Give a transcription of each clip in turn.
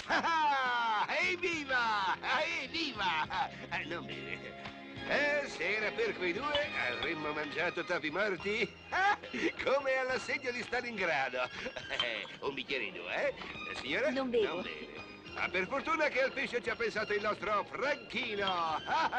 Evviva! Evviva! Non bene. Se era per quei due, avremmo mangiato topi morti? Come all'assedio di Stalingrado. Un bicchierino, eh? Signora? Non bevo. Non beve. Ma per fortuna che al pesce ci ha pensato il nostro Franchino.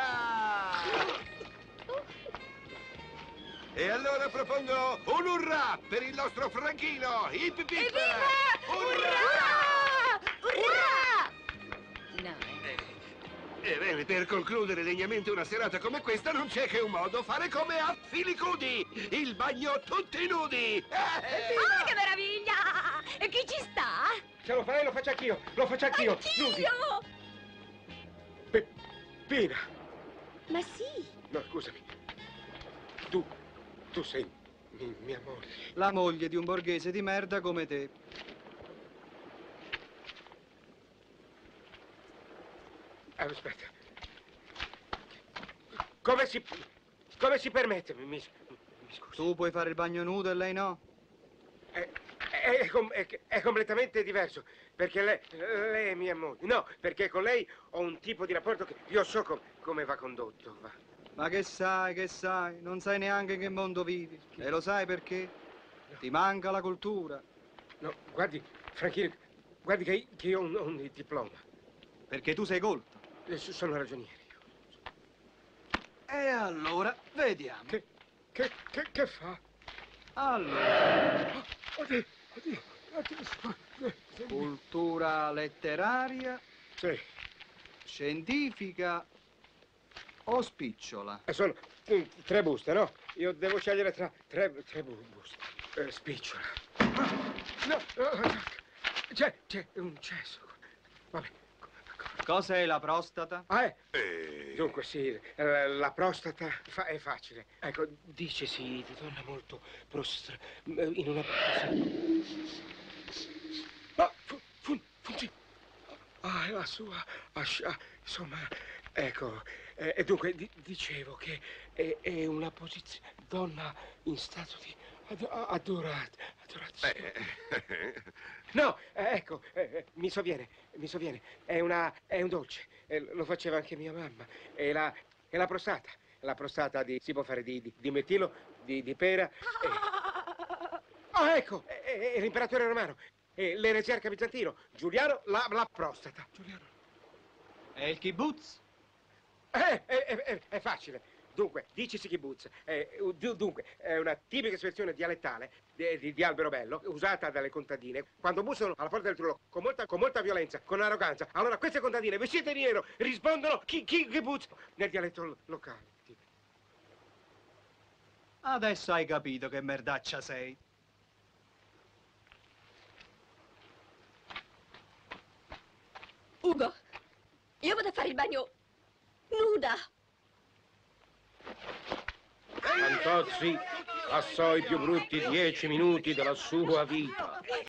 E allora propongo un urrà per il nostro Franchino! Hip hip! Evviva! Urrà! Urrà! No, Bene, per concludere degnamente una serata come questa non c'è che un modo, fare come a Filicudi, il bagno tutti nudi! Oh, che meraviglia! E chi ci sta? Se lo farei lo faccio anch'io, nudi. Anch'io! Pina! Ma sì! No, scusami. Tu sei mia moglie. La moglie di un borghese di merda come te. Aspetta. Come si permette? Mi scusi. Tu puoi fare il bagno nudo e lei no? È completamente diverso, perché lei è mia moglie. No, perché con lei ho un tipo di rapporto che io so come va condotto. Va. Ma che sai, non sai neanche in che mondo vivi. E lo sai perché? No. Ti manca la cultura. No, guardi, Franchino, guardi che io ho un diploma. Perché tu sei colto. Sono ragioniere. E allora, vediamo. Che fa? Allora, Oddio. cultura letteraria, Sì, scientifica o spicciola? sono 3 buste, no? Io devo scegliere tra tre buste. Spicciola. No, c'è un cesso. Vabbè. Cos'è la prostata? Dunque sì, la prostata è facile. Ecco, dicesi di donna molto in una... è la sua... insomma, ecco, e dunque dicevo che è una posizione... donna in stato di adorazione. No, ecco, mi sovviene, è un dolce, lo faceva anche mia mamma, è la prostata. La prostata si può fare di metilo, di pera. Ecco, è l'imperatore romano, l'eresarca bizantino, Giuliano, la prostata. Giuliano. E il kibbutz? È facile. Dunque, dicesi kibbutz. Dunque, è una tipica espressione dialettale di Alberobello, usata dalle contadine quando bussano alla porta del trullo con molta violenza, con arroganza. Allora queste contadine, vestite di nero, rispondono kibbutz nel dialetto locale. Adesso hai capito che merdaccia sei. Ugo, io vado a fare il bagno nuda. Fantozzi passò i più brutti 10 minuti della sua vita.